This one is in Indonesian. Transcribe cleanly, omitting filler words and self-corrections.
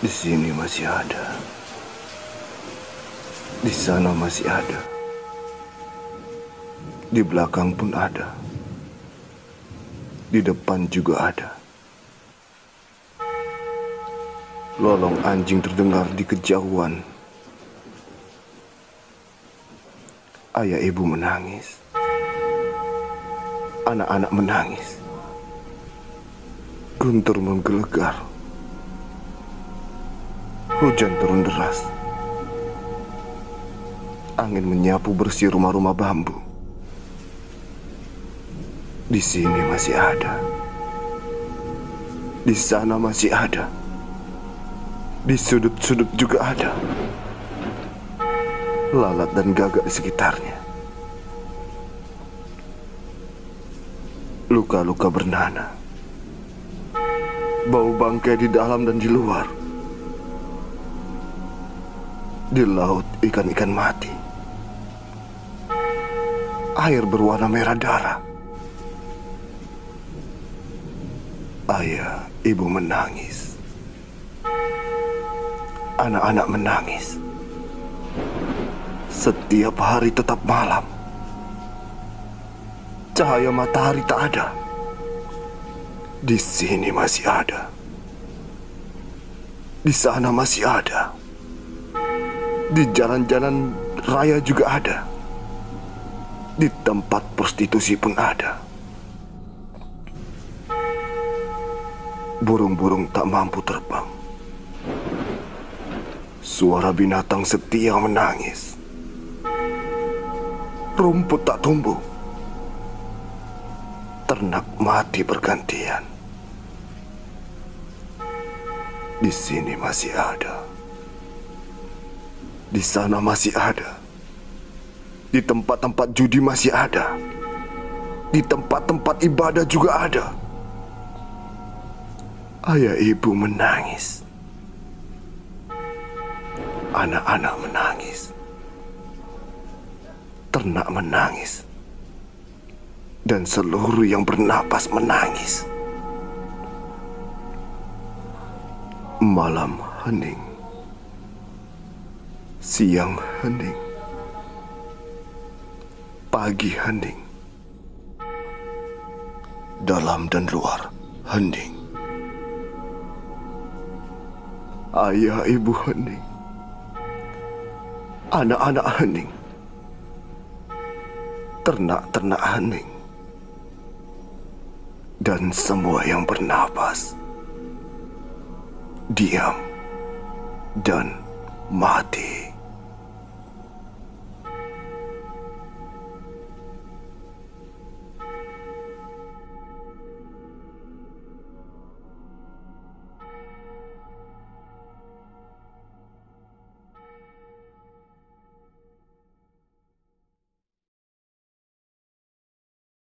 Di sini masih ada. Di sana masih ada. Di belakang pun ada. Di depan juga ada. Lolong anjing terdengar di kejauhan. Ayah ibu menangis. Anak-anak menangis. Guntur menggelegar. Hujan turun deras. Angin menyapu bersih rumah-rumah bambu. Di sini masih ada. Di sana masih ada. Di sudut-sudut juga ada. Lalat dan gagak di sekitarnya. Luka-luka bernanah. Bau bangkai di dalam dan di luar. Di laut ikan-ikan mati. Air berwarna merah darah. Ayah, ibu menangis. Anak-anak menangis. Setiap hari tetap malam. Cahaya matahari tak ada. Di sini masih ada. Di sana masih ada. Di jalan-jalan raya juga ada. Di tempat prostitusi pun ada. Burung-burung tak mampu terbang. Suara binatang setia menangis. Rumput tak tumbuh. Ternak mati bergantian. Di sini masih ada. Di sana masih ada. Di tempat-tempat judi masih ada. Di tempat-tempat ibadah juga ada. Ayah ibu menangis. Anak-anak menangis. Ternak menangis. Dan seluruh yang bernapas menangis. Malam hening. Siang hening. Pagi hening. Dalam dan luar hening. Ayah ibu hening. Anak-anak hening. Ternak-ternak hening. Dan semua yang bernapas diam dan mati.